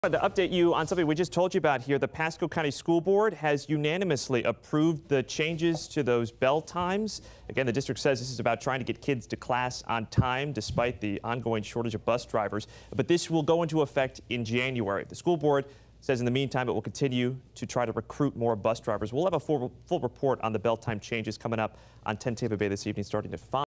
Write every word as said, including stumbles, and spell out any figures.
To update you on something we just told you about here, the Pasco County School Board has unanimously approved the changes to those bell times. Again, the district says this is about trying to get kids to class on time despite the ongoing shortage of bus drivers. But this will go into effect in January. The school board says in the meantime it will continue to try to recruit more bus drivers. We'll have a full, full report on the bell time changes coming up on ten Tampa Bay this evening starting at five.